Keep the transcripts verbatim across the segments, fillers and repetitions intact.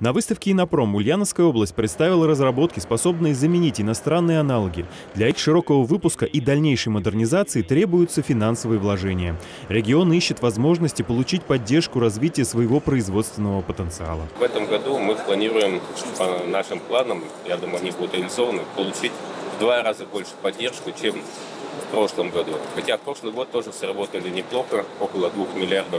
На выставке «Иннопром» Ульяновская область представила разработки, способные заменить иностранные аналоги. Для их широкого выпуска и дальнейшей модернизации требуются финансовые вложения. Регион ищет возможности получить поддержку развития своего производственного потенциала. В этом году мы планируем, по нашим планам, я думаю, они будут реализованы, получить в два раза больше поддержку, чем в прошлом году. Хотя в прошлый год тоже сработали неплохо, около двух миллиардов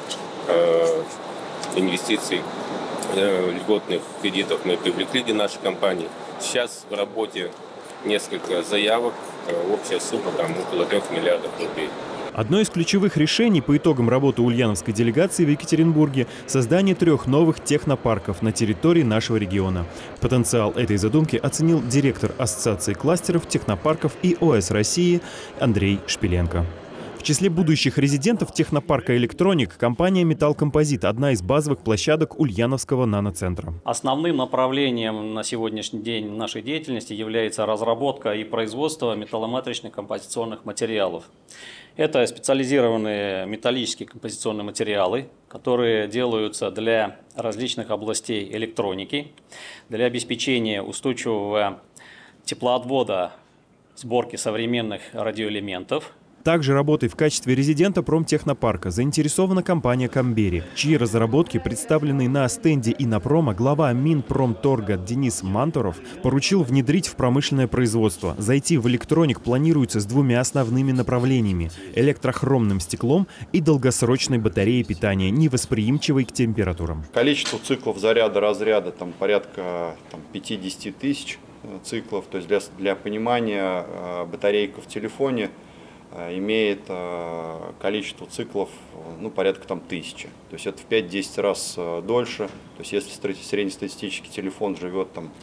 э, инвестиций. Льготных кредитов мы привлекли для нашей компании. Сейчас в работе несколько заявок, общая сумма там около трех миллиардов рублей. Одно из ключевых решений по итогам работы ульяновской делегации в Екатеринбурге – создание трех новых технопарков на территории нашего региона. Потенциал этой задумки оценил директор Ассоциации кластеров, технопарков и ОС России Андрей Шпиленко. В числе будущих резидентов технопарка «Электроник» компания «Металлкомпозит» – одна из базовых площадок Ульяновского наноцентра. Основным направлением на сегодняшний день нашей деятельности является разработка и производство металломатричных композиционных материалов. Это специализированные металлические композиционные материалы, которые делаются для различных областей электроники, для обеспечения устойчивого теплоотвода сборки современных радиоэлементов. Также работой в качестве резидента промтехнопарка заинтересована компания «Камбери», чьи разработки, представленные на стенде «Иннопрома», глава Минпромторга Денис Мантуров поручил внедрить в промышленное производство. Зайти в электроник планируется с двумя основными направлениями – электрохромным стеклом и долгосрочной батареей питания, невосприимчивой к температурам. Количество циклов заряда-разряда там порядка там, пятидесяти тысяч циклов. То есть для, для понимания, батарейка в телефоне имеет количество циклов ну, порядка там, тысячи. То есть это в пять-десять раз дольше. То есть если среднестатистический телефон живет там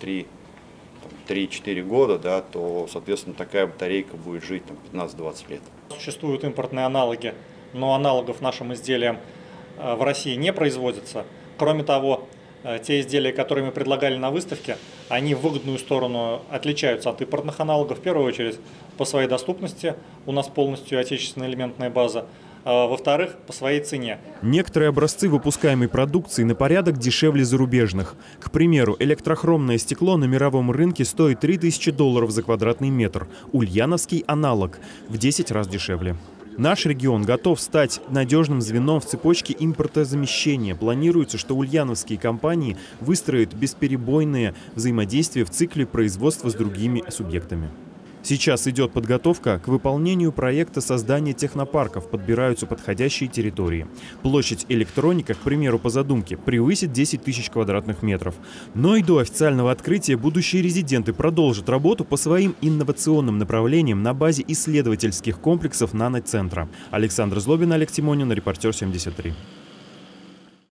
три-четыре года, да, то, соответственно, такая батарейка будет жить пятнадцать-двадцать лет. Существуют импортные аналоги, но аналогов нашим изделиям в России не производятся. Кроме того, те изделия, которые мы предлагали на выставке, они в выгодную сторону отличаются от импортных аналогов. В первую очередь по своей доступности, у нас полностью отечественная элементная база. Во-вторых, по своей цене. Некоторые образцы выпускаемой продукции на порядок дешевле зарубежных. К примеру, электрохромное стекло на мировом рынке стоит три тысячи долларов за квадратный метр. Ульяновский аналог в десять раз дешевле. Наш регион готов стать надежным звеном в цепочке импортозамещения. Планируется, что ульяновские компании выстроят бесперебойное взаимодействие в цикле производства с другими субъектами. Сейчас идет подготовка к выполнению проекта создания технопарков, подбираются подходящие территории. Площадь электроника, к примеру, по задумке, превысит десять тысяч квадратных метров. Но и до официального открытия будущие резиденты продолжат работу по своим инновационным направлениям на базе исследовательских комплексов наноцентра. Александр Злобин, Олег Тимонин, Репортер семьдесят три.